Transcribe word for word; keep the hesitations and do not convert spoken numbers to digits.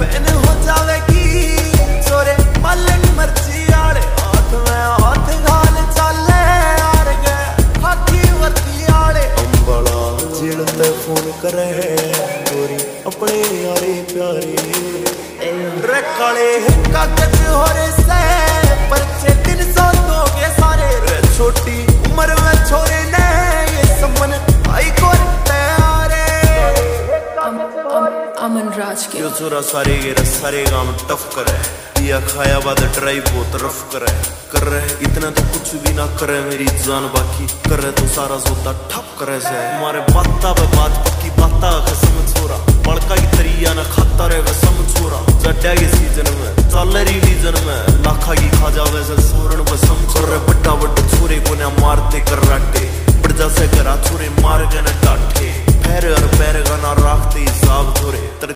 Fan हो जावेगी सोरे मालन मर्जी आड़े हाथ में हाथ घाल चाले यार गए हाथी वर्ती आड़े अंबला जेल ते फोन करे गोरी अपने यारे प्यारे रे काले कागज हो रे से परचे तीन सौ दोगे सारे रे छोटी उम्र में छोरे ने ये समन आई को तैयारे अमन राज के यो छोरा सारे ये सारे काम टफ करे या खाया बाद ड्राइव बहुत रफ करे कर रहे इतना तो कुछ भी ना करे मेरी जान बाकी कर रहे तो सारा जोता ठप करे से हमारे बाता पे बात पक्की बाता कसम छोरा बड़का की तरिया ना खाता रहे कसम छोरा जड्डा के सीजन में चल रिलीजन में लाखा की खा जावे से सोरण बसम कर रहे बट्टा बट्टा छोरे को ना मारते कर राटे बड़ा से करा छोरे मार गए ना टाटे पैर और पैर का ना रखते हिसाब छोरे।